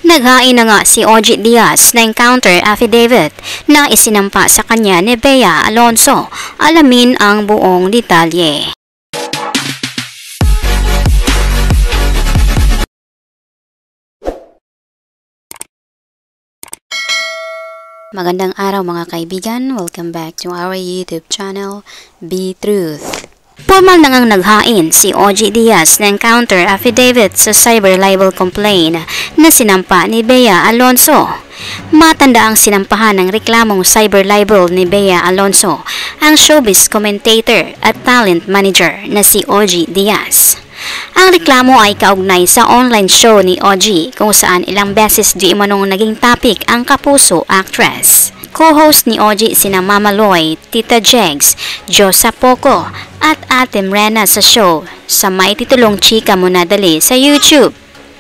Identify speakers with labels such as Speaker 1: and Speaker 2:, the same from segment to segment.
Speaker 1: Naghain na nga si OG Diaz ng counter affidavit na isinampa sa kanya ni Bea Alonzo. Alamin ang buong detalye. Magandang araw mga kaibigan, welcome back to our YouTube channel, Be Truth. Formal na ngang naghain si OG Diaz ng counter affidavit sa cyber libel complaint na sinampa ni Bea Alonzo. Matanda ang sinampahan ng reklamong cyber libel ni Bea Alonzo, ang showbiz commentator at talent manager na si OG Diaz. Ang reklamo ay kaugnay sa online show ni OG kung saan ilang beses di umanong naging topic ang kapuso actress. Co-host ni OG sina Mama Loy, Tita Jegs, Josa Poco at Ate Mrena sa show sa may titulong Chika Mo Na Dali sa YouTube.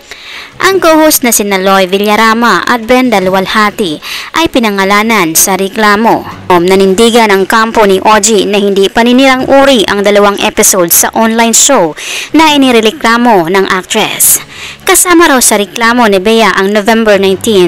Speaker 1: Ang co-host na sina Loy Villarama at Brenda Luwalhati ay pinangalanan sa reklamo. Nanindigan ang kampo ni OG na hindi paninirang uri ang dalawang episode sa online show na inireklamo ng actress. Kasama raw sa reklamo ni Bea ang November 19,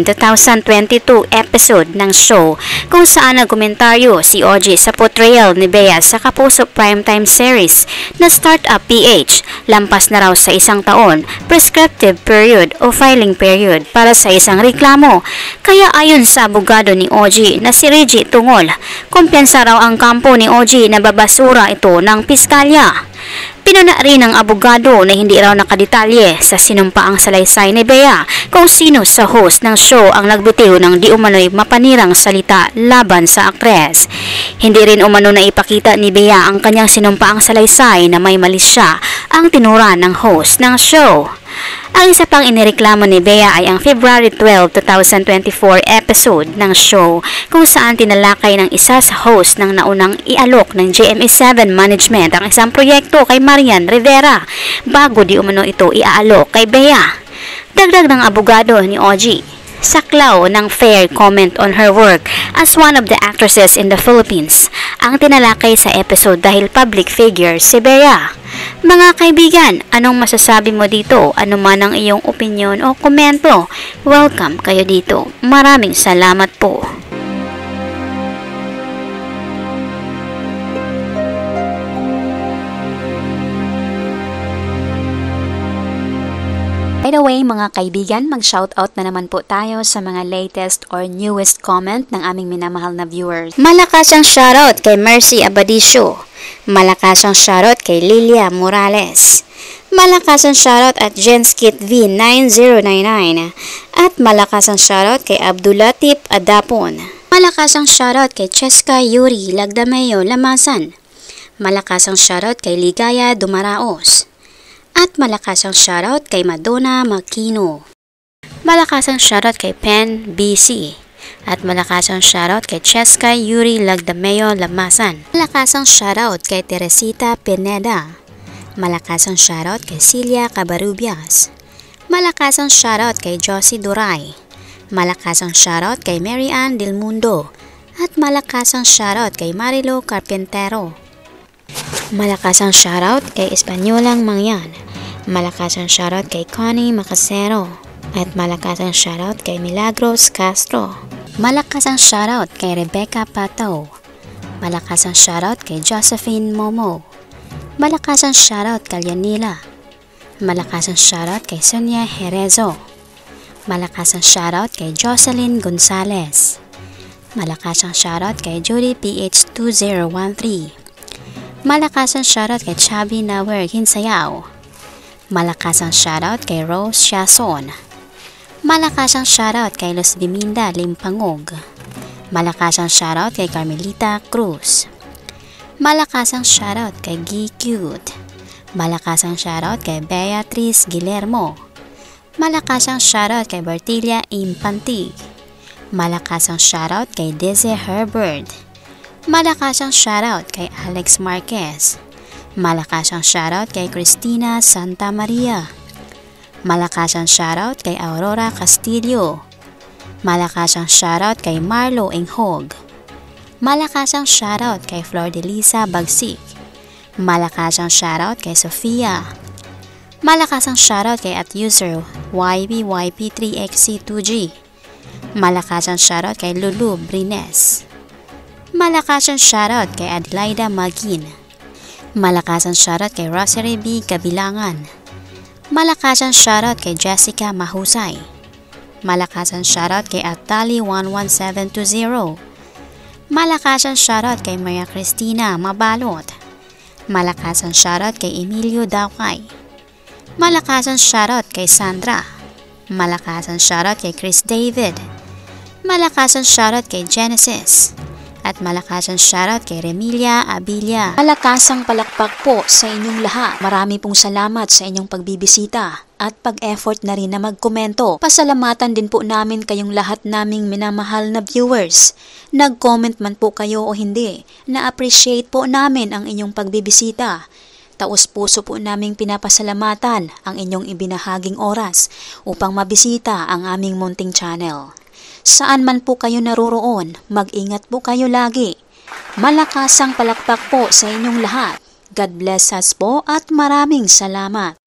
Speaker 1: 2022 episode ng show kung saan nagkomentaryo si OG sa portrayal ni Bea sa Kapuso primetime series na Startup PH. Lampas na raw sa isang taon, prescriptive period o filing period para sa isang reklamo. Kaya ayon sa abogado ni OG na si Reggie Tungol, kumpiyansa raw ang kampo ni OG na babasura ito ng piskalya. Pinuna rin ng abogado na hindi raw nakadetalye sa sinumpaang salaysay ni Bea kung sino sa host ng show ang nagbitiw ng di umano'y mapanirang salita laban sa aktres. Hindi rin umano na ipakita ni Bea ang kanyang sinumpaang salaysay na may mali siya ang tinura ng host ng show. Ang isa pang inireklamo ni Bea ay ang February 12, 2024 episode ng show kung saan tinalakay ng isa sa host ng naunang ialok ng GMA7 Management ang isang proyekto kay Marian Rivera bago di umano ito iaalok kay Bea. Dagdag ng abogado ni OG, saklaw ng fair comment on her work as one of the actresses in the Philippines ang tinalakay sa episode dahil public figure si Bea. Mga kaibigan, anong masasabi mo dito? Ano man ang iyong opinion o komento? Welcome kayo dito. Maraming salamat po. By the way, mga kaibigan, mag-shoutout na naman po tayo sa mga latest or newest comment ng aming minamahal na viewers. Malakas ang shoutout kay Mercy Abadisio. Malakas ang shoutout kay Lilia Morales. Malakas ang shoutout at Jenskit V9099. At malakas ang shoutout kay Abdulatif Adapon. Malakas ang shoutout kay Cheska Yuri Lagdameo Lamasan. Malakas ang shoutout kay Ligaya Dumaraos. At malakas ang shoutout kay Madonna Makino. Malakas ang shoutout kay Pen BC. At malakas ang shoutout kay Cheska Yuri Lagdameo Lamasan. Malakas ang shoutout kay Teresita Pineda. Malakas ang shoutout kay Celia Cabarubias. Malakas ang shoutout kay Josie Duray. Malakas ang shoutout kay Mary Ann Del Mundo. At malakas ang shoutout kay Marilo Carpintero. Malakas ang shoutout kay Espanyolang Mangyan. Malakas ang shoutout kay Connie Macasero. At malakas ang shoutout kay Milagros Castro. Malakas ang shoutout kay Rebecca Pataw. Malakas ang shoutout kay Josephine Momo. Malakas ang shoutout kay Yanila. Malakas ang shoutout kay Sonia Herezo. Malakas ang shoutout kay Jocelyn Gonzalez. Malakas ang shoutout kay Judy PH2013. Malakas ang shoutout kay Chabi Nawer Hinsayaw. Malakas ang shoutout kay Rose Shason. Malakas ang shoutout kay Luz Biminda Limpangog. Malakas ang shoutout kay Carmelita Cruz. Malakas ang shoutout kay G Cute. Malakas ang shoutout kay Beatrice Guillermo. Malakas ang shoutout kay Bertilia Impantig. Malakas ang shoutout kay Deze Herbert. Malakas ang shoutout kay Alex Marquez. Malakas ang shoutout kay Cristina Santa Maria. Malakas ang shoutout kay Aurora Castillo. Malakas ang shoutout kay Marlo Enghog. Malakas ang shoutout kay Flor de Lisa Bagsik. Malakas ang shoutout kay Sofia. Malakas ang shoutout kay @user YBYP3XC2G. Malakas ang shoutout kay Lulu Brines. Malakas ang shoutout kay Adlaida Magin. Malakas ang shoutout kay Rosary B. Kabilangan. Malakas ang shoutout kay Jessica Mahusay. Malakas ang shoutout kay Atali11720. Malakas ang shoutout kay Maria Cristina Mabalot. Malakas ang shoutout kay Emilio Dawkay. Malakas ang shoutout kay Sandra. Malakas ang shoutout kay Chris David. Malakas ang shoutout kay Genesis. At malakas ang shoutout kay Remilia Abilia. Malakas ang palakpak po sa inyong lahat. Marami pong salamat sa inyong pagbibisita at pag-effort na rin na magkomento. Pasalamatan din po namin kayong lahat naming minamahal na viewers. Nag-comment man po kayo o hindi, na-appreciate po namin ang inyong pagbibisita. Taos puso po naming pinapasalamatan ang inyong ibinahaging oras upang mabisita ang aming munting channel. Saan man po kayo naroroon, mag-ingat po kayo lagi. Malakas ang palakpak po sa inyong lahat. God bless us po at maraming salamat.